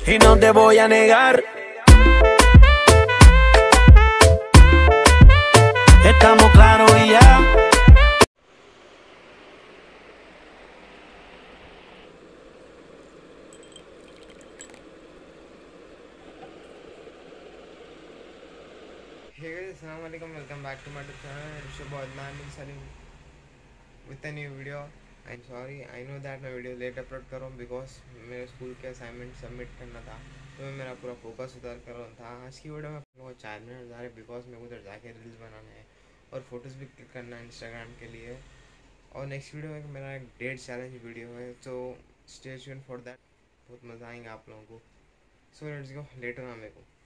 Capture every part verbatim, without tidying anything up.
y no te voy a negar. Estamos claros y ya. Hey guys, assalamualaikum, welcome back to my channel. It's your boy Adnan with a new video. I'm sorry, I know that मैं video late upload कर रहा हूँ because मेरे school के assignment submit करना था, तो मैं मेरा पूरा फोकस उधर कर रहा था। आज की वीडियो में वो चार मिनट जा रहे बिकॉज मेरे को उधर जाके रील्स बनाना है और फोटोज़ भी क्लिक करना है इंस्टाग्राम के लिए। और नेक्स्ट वीडियो में मेरा एक डेट चैलेंज वीडियो है, तो स्टे ट्यून फॉर दैट। बहुत मज़ा आएंगे आप लोगों को। सो लेट्स गो, लेट होना मेरे को।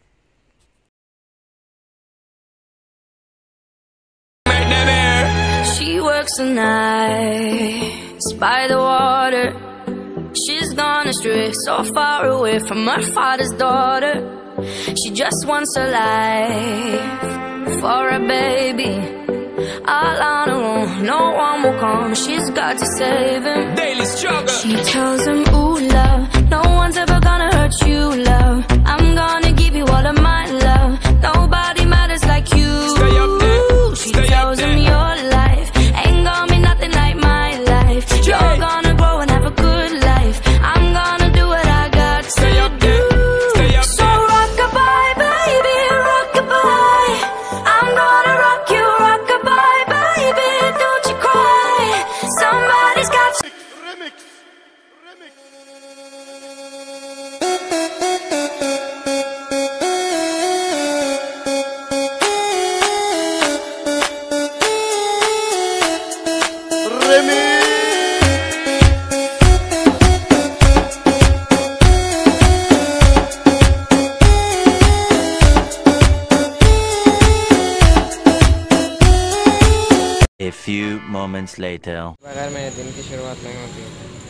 She works the nights by the water. She's gone astray, so far away from her father's daughter. She just wants a life for a baby. All on her own, no one will come. She's got to save him. Daily struggle. She tells him, ooh, love, no one's ever gonna hurt you, love. I'm gonna give you all of my love. Nobody matters like you. Stay up there. She Stay tells him your life ain't gonna be nothing like my life. You're gonna grow and have a good life. I'm gonna do what I got to Stay up do. Stay up so rock-a-bye, baby, rock-a-bye. I'm gonna rock you, rock-a-bye, baby. Don't you cry. Somebody's got to remix, remix. A few moments later. अगर मेरे दिन की शुरुआत नहीं होती।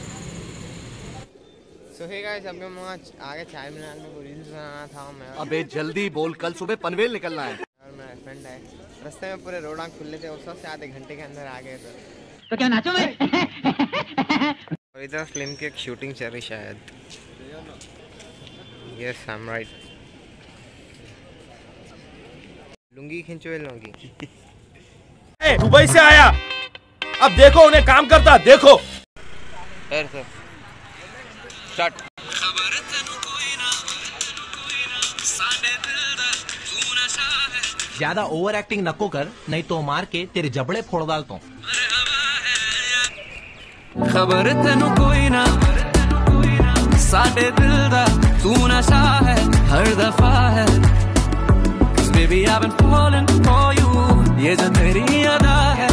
सो hey guys, अभी हम आगे चाय मीनार में वो रील्स बनाना था मैं। अबे जल्दी बोल, कल सुबह पनवेल निकलना है। और मेरा फ्रेंड है, रास्ते में पूरे रोड आंख खुले थे, उस वक्त से आधे घंटे के अंदर आ गए थे। तो क्या नाचो मैं? और इधर फिल्म की एक शूटिंग चल रही शायद। Yes, I am right. Lungi खींचो ये लुंगी। दुबई से आया, अब देखो उन्हें काम करता देखो। स्टार्ट। ज्यादा ओवर एक्टिंग नको कर, नहीं तो मार के तेरे जबड़े फोड़ डालता हूँ। खबर तेनू कोई ना, साडे दिल दा तू नशा है हर दफा है। Baby, I've been falling for you. ये जो तेरी अदा है,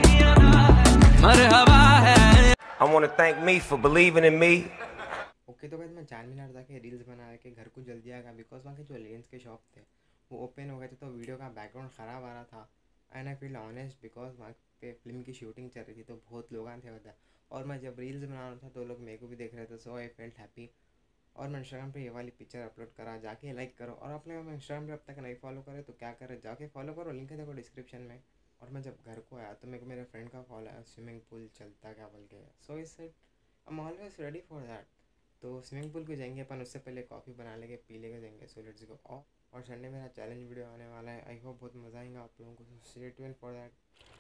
मरहबा है। I want to thank me for believing in me. Okay तो गाइस, मैं चार मीनार जाके रील्स बना के घर को जल्दी आ गया बिकॉज वहाँ के जो लेंस के शॉप थे वो ओपन हो गए थे, तो वीडियो का बैकग्राउंड ख़राब आ रहा था। And I feel honest because वहाँ पे फिल्म की शूटिंग चल रही थी, तो बहुत लोग थे उधर। और मैं जब रील्स बना रहा था तो लोग मेरे को भी देख रहे थे, सो आई फेल्ट हैप्पी। और मैं इंस्टाग्राम पे ये वाली पिक्चर अपलोड करा, जाके लाइक करो। और आप लोग इंस्टाग्राम पे अब तक नहीं फॉलो करे तो क्या करे, जाके फॉलो करो, लिंक है देखो डिस्क्रिप्शन में। और मैं जब घर को आया तो मेरे को मेरे फ्रेंड का कॉल आया, स्विमिंग पूल चलता क्या बोल के। सो इस set I am always ready for that. तो स्विमिंग पूल को जाएंगे अपन, उससे पहले कॉफ़ी बना लेंगे, पी लेके जाएंगे। So let's go. और संडे मेरा चैलेंज वीडियो आने वाला है, आई होप बहुत मज़ा आएगा आप लोगों को। So stay tuned for that.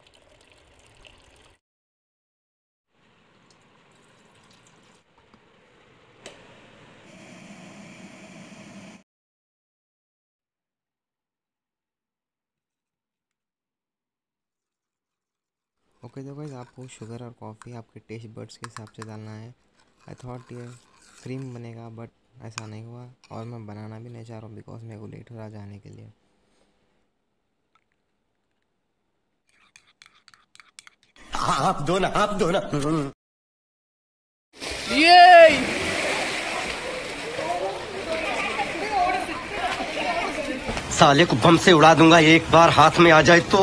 Okay तो गाइस, आपको शुगर और कॉफ़ी आपके टेस्ट बड्स के हिसाब से डालना है। आई थॉट ये क्रीम बनेगा बट ऐसा नहीं हुआ, और मैं बनाना भी नहीं चाह रहा हूँ बिकॉज मेरे को लेट हो रहा जाने के लिए। आप दो ना, आप दो ना। ये साले को बम से उड़ा दूंगा, एक बार हाथ में आ जाए तो।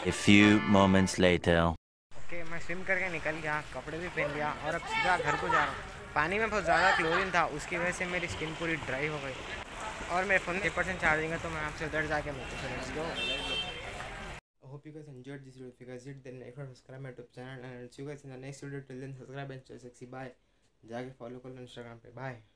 A few moments later. Okay मैं स्विम करके निकल गया, कपड़े भी पहन लिया और अब सीधा घर को जा रहा हूँ। पानी में बहुत ज़्यादा क्लोरीन था, उसकी वजह से मेरी स्किन पूरी ड्राई हो गई और मेरे फ़ोन में एक परसेंट चार्जिंग है, तो मैं आपसे उधर जाके मिलता हूँ। Let's go. I hope you guys enjoyed this video. If you guys did, then like and subscribe my YouTube channel, and I'll see you guys in the next video. Till then, subscribe and stay sexy. Bye. जाके follow कर लो Instagram पे। Bye.